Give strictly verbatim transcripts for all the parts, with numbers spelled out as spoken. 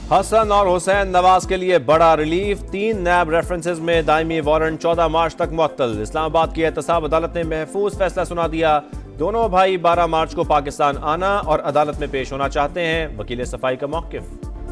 हसन और हुसैन नवाज के लिए बड़ा रिलीफ। तीन नैब रेफरेंसेज में दायमी वारंट चौदह मार्च तक मुअत्तल। इस्लामाबाद की एहतसाब अदालत ने महफूज फैसला सुना दिया। दोनों भाई बारह मार्च को पाकिस्तान आना और अदालत में पेश होना चाहते हैं। वकील सफाई का मौक़िफ़।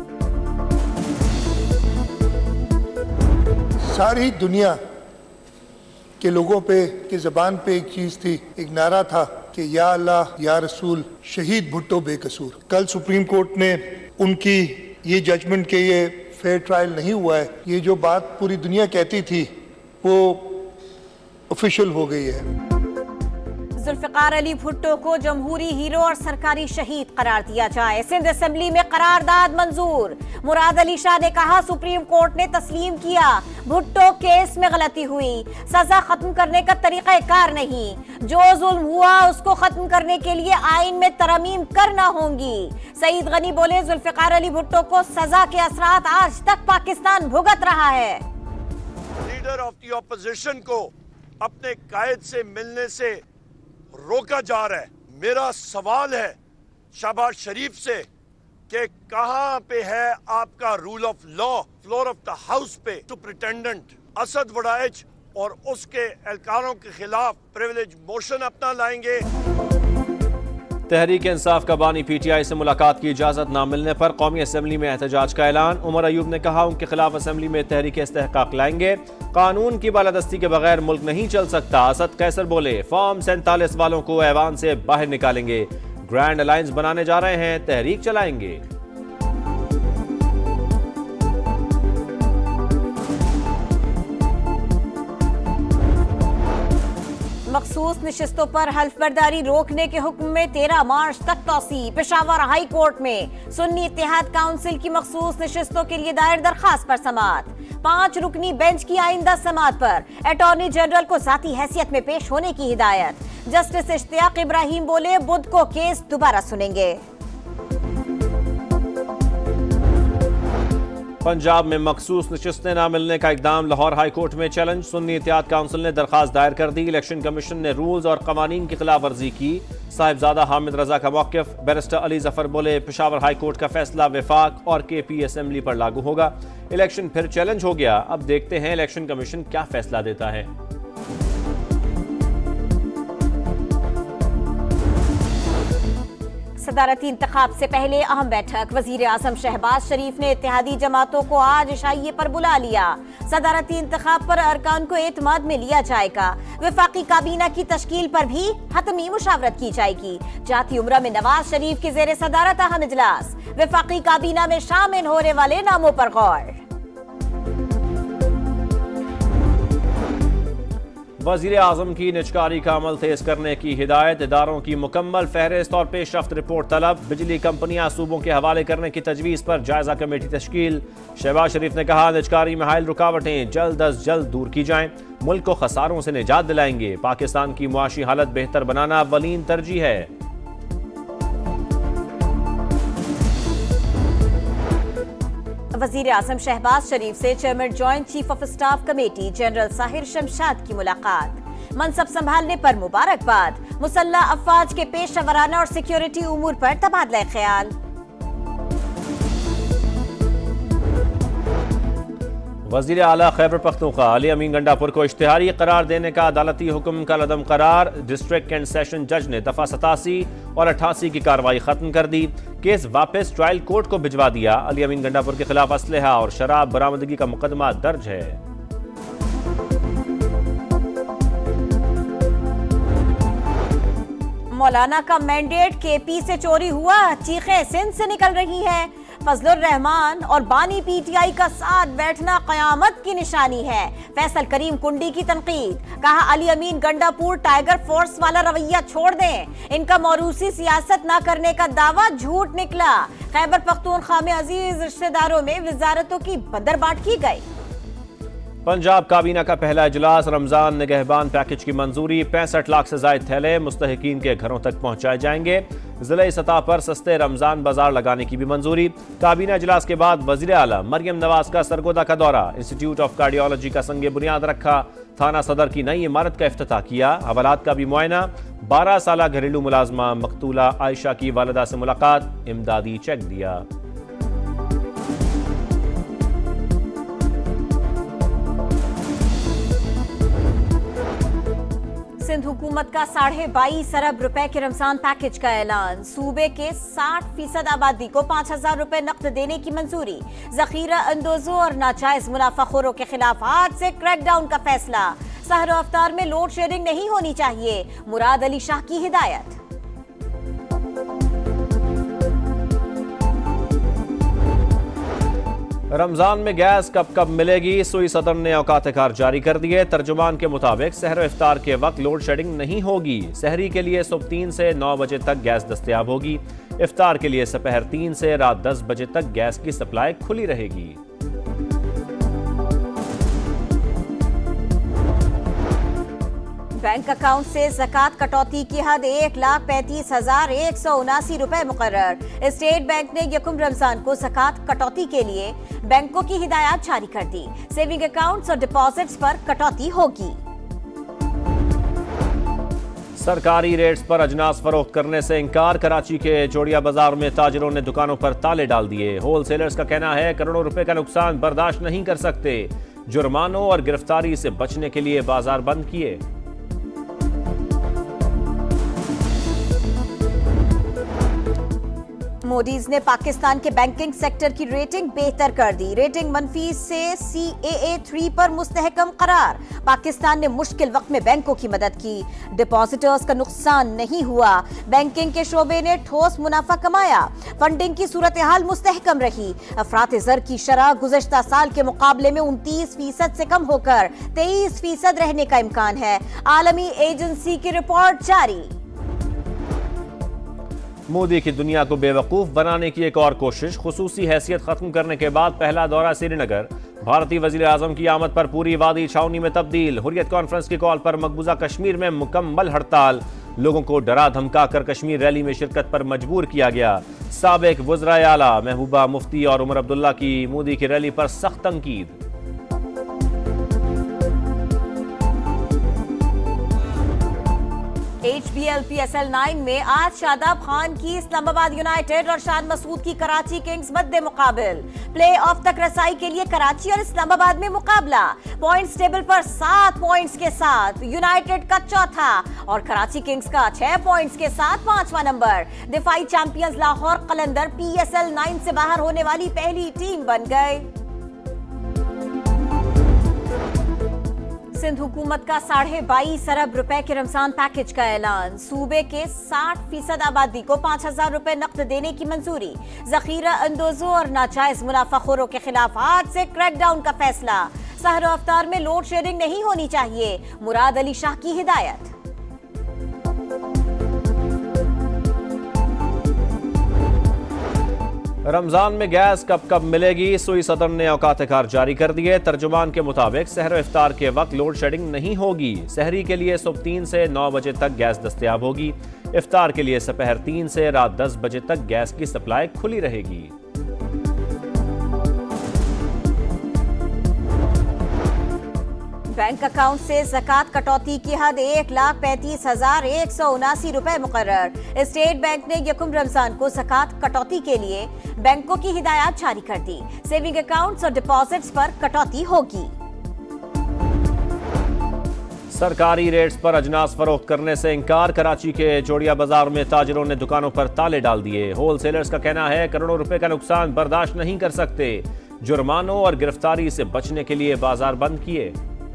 सारी दुनिया के लोगों पे की ज़बान पे एक चीज़ थी, एक नारा था कि या अल्लाह या रसूल, शहीद भुट्टो बेकसूर। कल सुप्रीम कोर्ट ने उनकी ये जजमेंट के ये फेयर ट्रायल नहीं हुआ है, ये जो बात पूरी दुनिया कहती थी वो ऑफिशियल हो गई है। जुल्फिकार अली भुट्टो को जमहूरी हीरो और सरकारी शहीद करार दिया जाए। सिंध असेंबली में करारदाद मंजूर। मुराद अली शाह ने कहा सुप्रीम कोर्ट ने तस्लीम किया भुट्टो केस में गलती हुई, सजा खत्म करने का तरीका कार नहीं। जो जुल्म हुआ उसको खत्म करने के लिए आइन में तरमीम करना होंगी। सईद गनी बोले जुल्फिकार अली भुट्टो को सजा के असरात आज तक पाकिस्तान भुगत रहा है। लीडर ऑफ द ऑपोजिशन को अपने कायद से मिलने से रोका जा रहा है। मेरा सवाल है शहबाज शरीफ से कि कहां पे है आपका rule of law? Floor of the house पे सुप्रिटेंडेंट असद वड़ाइच और उसके एहलकारों के खिलाफ प्रिविलेज मोशन अपना लाएंगे। तहरीक इंसाफ का बानी पीटीआई से मुलाकात की इजाजत न मिलने पर कौमी असेंबली में एहतजाज का ऐलान। उमर अयूब ने कहा उनके खिलाफ असेंबली में तहरीक इस्तेहकाक लाएंगे। कानून की बालादस्ती के बगैर मुल्क नहीं चल सकता। असद कैसर बोले फॉर्म सैंतालीस वालों को ऐवान से बाहर निकालेंगे। ग्रैंड अलायंस बनाने जा रहे हैं, तहरीक चलाएंगे। मखसूस नशिस्तों पर हल्फबर्दारी रोकने के हुक्म में तेरह मार्च तक तौसी। पेशावर हाई कोर्ट में सुन्नी इत्तेहाद काउंसिल की मखसूस नशिस्तों के लिए दायर दरखास्त पर समाअत। पांच रुकनी बेंच की आइंदा समाअत पर अटॉर्नी जनरल को जाती हैसियत में पेश होने की हिदायत। जस्टिस इश्तियाक इब्राहिम बोले बुध को केस दोबारा सुनेंगे। पंजाब में मखसूस नशिस्तें न मिलने का इकदाम लाहौर हाई कोर्ट में चैलेंज। सुन्नी इत्तेहाद काउंसिल ने दरखास्त दायर कर दी। इलेक्शन कमीशन ने रूल्स और कवानीन की खिलाफ वर्जी की। साहिबजादा हामिद रजा का मौक़िफ़। बैरिस्टर अली जफर बोले पेशावर हाई कोर्ट का फैसला वफाक और के पी असेंबली पर लागू होगा। इलेक्शन फिर चैलेंज हो गया। अब देखते हैं इलेक्शन कमीशन क्या फैसला देता है। सदारती इंतखाब से पहले अहम बैठक। वजीर आजम शहबाज शरीफ ने इत्तेहादी जमातों को आज इशाइये पर बुला लिया। सदारती इंतखाब पर अरकान को एतमाद में लिया जाएगा। वफाकी काबीना की तश्कील पर भी हतमी मुशावरत की जाएगी। जाती उम्रा में नवाज शरीफ की जेर सदारत अहम इजलास। वफाकी काबीना में शामिल होने वाले नामों पर गौर। वज़ीर आज़म की निजकारी का अमल तेज करने की हिदायत। इदारों की मुकम्मल फहरिस्त और पेशरफ्त रिपोर्ट तलब। बिजली कंपनियां सूबों के हवाले करने की तजवीज़ पर जायजा कमेटी तश्कील। शहबाज शरीफ ने कहा निजकारी में हायल रुकावटें जल्द अज जल्द दूर की जाएं। मुल्क को खसारों से निजात दिलाएंगे। पाकिस्तान की मुआशी हालत बेहतर बनाना अव्वलीन तरजीह है। वजीर आजम शहबाज शरीफ से chairman joint chief of staff committee general Sahir Shamshad की मुलाकात। मनसब संभालने पर मुबारकबाद। मुसल्लह अफवाज के पेशा वराना और सिक्योरिटी उमूर पर तबादला ख्याल। वज़ीर आला खैबर पख्तूनख्वा अली अमीन गंडापुर को इश्तिहारी करार देने का अदालती हुक्म का लदम करार। डिस्ट्रिक्ट एंड सेशन जज ने दफा सतासी और अट्ठासी की कार्रवाई खत्म कर दी। केस वापस ट्रायल कोर्ट को भिजवा दिया। अली अमीन गंडापुर के खिलाफ असलहा और शराब बरामदगी का मुकदमा दर्ज है। मौलाना का मैंडेट केपी से चोरी हुआ, चीखें सिंध से निकल रही हैं। फजलुर रहमान और बानी पीटीआई का साथ बैठना कयामत की निशानी है। फैसल करीम कुंडी की तनकीद। कहा अली अमीन गंडापुर टाइगर फोर्स वाला रवैया छोड़ दें। इनका मौरूसी सियासत न करने का दावा झूठ निकला। खैबर पख्तूनख्वा में अजीज रिश्तेदारों में वजारतों की बदरबाट की गई। पंजाब काबीना का पहला इजलास। रमजान निगहबान पैकेज की मंजूरी। पैंसठ लाख से जायद थैले मुस्तहिकीन के घरों तक पहुंचाए जाएंगे। जिले सतह पर सस्ते रमजान बाजार लगाने की भी मंजूरी। काबीना इजलास के बाद वजीर आला मरियम नवाज का सरगोदा का दौरा। इंस्टीट्यूट ऑफ कार्डियोलॉजी का संगे बुनियाद रखा। थाना सदर की नई इमारत का इफ्तिताह किया। हवालात का भी मुआयना। बारह साल घरेलू मुलाजमा मकतूला आयशा की वालिदा से मुलाकात। इमदादी चेक दिया। सिंध हुकूमत का साढ़े बाईस अरब रुपए के रमजान पैकेज का ऐलान। सूबे के साठ फीसद आबादी को पाँच हजार रुपए नकद देने की मंजूरी। जखीरा अंदोजों और नाजायज मुनाफाखोरों के खिलाफ आज से क्रैकडाउन का फैसला। सहर व अफ्तार में लोड शेडिंग नहीं होनी चाहिए, मुराद अली शाह की हिदायत। रमजान में गैस कब कब मिलेगी, सुई सदर ने औकात कार जारी कर दिए। तर्जुमान के मुताबिक सहर इफ्तार के वक्त लोड शेडिंग नहीं होगी। सहरी के लिए सुबह तीन से नौ बजे तक गैस दस्तयाब होगी। इफ्तार के लिए दोपहर तीन से रात दस बजे तक गैस की सप्लाई खुली रहेगी। बैंक अकाउंट से ज़कात कटौती की हद एक लाख पैंतीस हजार एक सौ उनासी रुपए मुकर्रर। स्टेट बैंक ने यकुम रमजान को ज़कात कटौती के लिए बैंकों की हिदायत जारी कर दी। सेविंग अकाउंट्स और डिपॉजिट्स पर कटौती होगी। सरकारी रेट्स पर अजनास फरोख्त करने से इंकार। कराची के जोड़िया बाजार में ताजरों ने दुकानों पर ताले डाल दिए। होलसेलर्स का कहना है करोड़ों रुपए का नुकसान बर्दाश्त नहीं कर सकते। जुर्मानों और गिरफ्तारी से बचने के लिए बाजार बंद किए। मोडीज ने पाकिस्तान के बैंकिंग सेक्टर की रेटिंग बेहतर कर दी। रेटिंग मनफी से सी ए ए थ्री पर मुस्तहकम करार। पाकिस्तान ने मुश्किल वक्त में बैंकों की मदद की। डिपॉजिटर्स का नुकसान नहीं हुआ। बैंकिंग के शोबे ने ठोस मुनाफा कमाया। फंडिंग की सूरत हाल मुस्तहकम रही। अफरात ज़र की शरह गुज़श्ता साल के मुकाबले में उनतीस फीसद से कम होकर तेईस फीसद रहने का इम्कान है। आलमी एजेंसी की रिपोर्ट जारी। मोदी की दुनिया को बेवकूफ बनाने की एक और कोशिश। खुसूसी हैसियत खत्म करने के बाद पहला दौरा श्रीनगर। भारतीय वजीर आजम की आमद पर पूरी वादी छावनी में तब्दील। हुर्रियत कॉन्फ्रेंस की कॉल पर मकबूजा कश्मीर में मुकम्मल हड़ताल। लोगों को डरा धमका कर कश्मीर रैली में शिरकत पर मजबूर किया गया। साबिक वज़राए आला महबूबा मुफ्ती और उमर अब्दुल्ला की मोदी की रैली पर सख्त तंकीद। H B L P S L nine में आज शादाब खान की इस्लामाबाद यूनाइटेड और शान मसूद की कराची किंग्स मद्दे मुकाबिल। प्ले ऑफ तक रसाई के लिए कराची और इस्लामाबाद में मुकाबला। पॉइंट्स टेबल पर सात पॉइंट्स के साथ यूनाइटेड का चौथा और कराची किंग्स का छह पॉइंट्स के साथ पांचवा नंबर। दिफाई champions Lahore Qalandar P S L nine से बाहर होने वाली पहली टीम बन गए। सिंध हुकूमत का साढ़े बाईस अरब रुपए के रमजान पैकेज का ऐलान। सूबे के साठ फीसद आबादी को पाँच हजार रुपए नकद देने की मंजूरी। जखीरा अंदोजों और नाजायज मुनाफाखोरों के खिलाफ आज से क्रैकडाउन का फैसला। सहर व अफ्तार में लोड शेडिंग नहीं होनी चाहिए, मुराद अली शाह की हिदायत। रमजान में गैस कब कब मिलेगी, सुई सदर ने औकात कार जारी कर दिए। तर्जुमान के मुताबिक सहर इफ्तार के वक्त लोड शेडिंग नहीं होगी। सहरी के लिए सुबह तीन से नौ बजे तक गैस दस्तयाब होगी। इफ्तार के लिए दोपहर तीन से रात दस बजे तक गैस की सप्लाई खुली रहेगी। बैंक अकाउंट से ज़कात कटौती की हद एक लाख पैंतीस हजार एक सौ उनासी रुपए मुकर्रर। स्टेट बैंक ने यकुम रमजान को ज़कात कटौती के लिए बैंकों की हिदायत जारी कर दी। सेविंग अकाउंट्स और डिपॉजिट्स पर कटौती होगी। सरकारी रेट्स पर अजनास फरोख्त करने से इंकार। कराची के जोड़िया बाजार में ताजरों ने दुकानों पर ताले डाल दिए। होलसेलर्स का कहना है करोड़ों रुपए का नुकसान बर्दाश्त नहीं कर सकते। जुर्मानों और गिरफ्तारी से बचने के लिए बाजार बंद किए।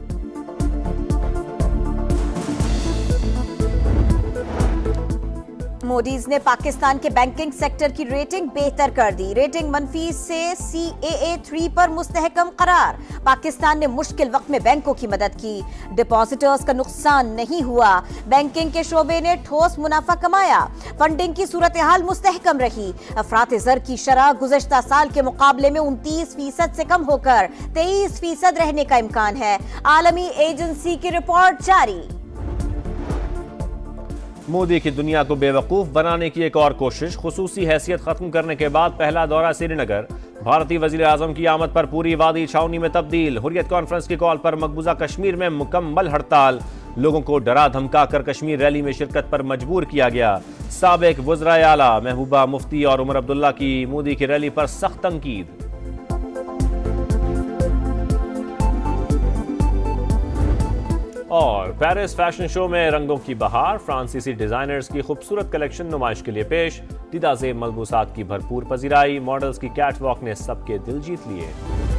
मोडीज ने पाकिस्तान के बैंकिंग सेक्टर की रेटिंग बेहतर कर दी। रेटिंग मनफी से सी ए ए थ्री पर मुस्तहकम करार। पाकिस्तान ने मुश्किल वक्त में बैंकों की मदद की। डिपॉजिटर्स का नुकसान नहीं हुआ। बैंकिंग के शोबे ने ठोस मुनाफा कमाया। फंडिंग की सूरत हाल मुस्तहकम रही। अफरात ज़र की शरह गुज़श्ता साल के मुकाबले में उनतीस फीसद से कम होकर तेईस फीसद रहने का इम्कान है। आलमी एजेंसी की रिपोर्ट जारी। मोदी की दुनिया को बेवकूफ बनाने की एक और कोशिश। खुसूसी हैसियत खत्म करने के बाद पहला दौरा श्रीनगर। भारतीय वजीर आजम की आमद पर पूरी वादी छावनी में तब्दील। हुर्रियत कॉन्फ्रेंस की कॉल पर मकबूजा कश्मीर में मुकम्मल हड़ताल। लोगों को डरा धमका कर कश्मीर रैली में शिरकत पर मजबूर किया गया। साबिक वज़राए आला महबूबा मुफ्ती और उमर अब्दुल्ला की मोदी की रैली पर सख्त तंकीद। और पेरिस फैशन शो में रंगों की बहार, फ्रांसीसी डिजाइनर्स की खूबसूरत कलेक्शन नुमाइश के लिए पेश। दीदा ज़ेब मलबूसात की भरपूर पजीराई, मॉडल्स की कैटवॉक ने सबके दिल जीत लिए।